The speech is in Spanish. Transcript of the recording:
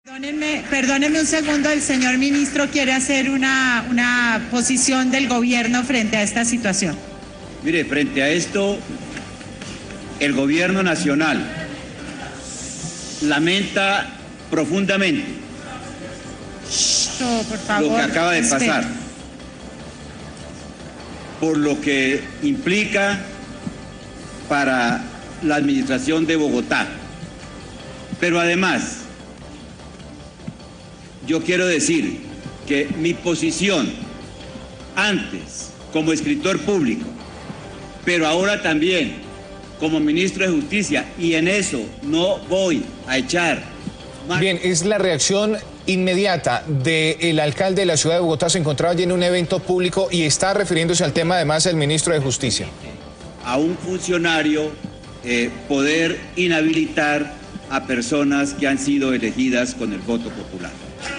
Perdónenme un segundo, el señor ministro quiere hacer una posición del gobierno frente a esta situación. Mire, frente a esto, el gobierno nacional lamenta profundamente por favor, lo que acaba de espera. pasar, por lo que implica para la administración de Bogotá. Pero además, yo quiero decir que mi posición antes como escritor público, pero ahora también como ministro de Justicia, y en eso no voy a echar más. Bien, es la reacción inmediata del alcalde de la ciudad de Bogotá. Se encontraba allí en un evento público y está refiriéndose al tema además el ministro de Justicia. A un funcionario poder inhabilitar a personas que han sido elegidas con el voto popular.